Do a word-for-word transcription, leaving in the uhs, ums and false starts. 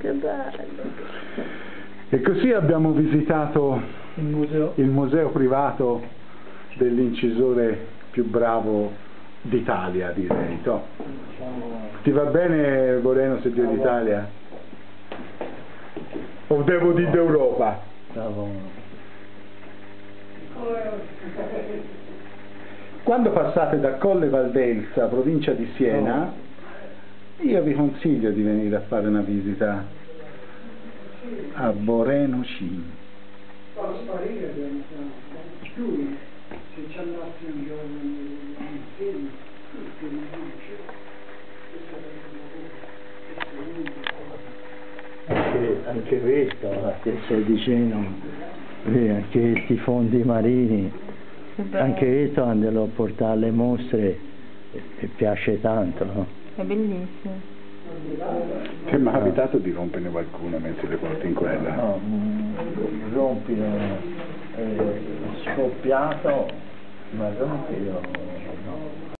che bello. E così abbiamo visitato Il museo. il museo privato dell'incisore più bravo d'Italia, direi. To. Ti va bene, Moreno, se Dio d'Italia? O devo dire d'Europa? Quando passate da Colle Valdelsa, provincia di Siena, io vi consiglio di venire a fare una visita a Boreno Cin. Fa sparire piano piano. Lui, se ci andassi un giorno insieme, tutti mi dice che Anche, sarebbe anche questo, che c'è vicino, eh, anche questi fondi marini, anche questo andiamo a portare alle mostre e, e piace tanto, no? È bellissimo. Ti è mai capitato di romperne qualcuno mentre le porti in quella? No, mm, rompino, eh, scoppiato, ma rompino no.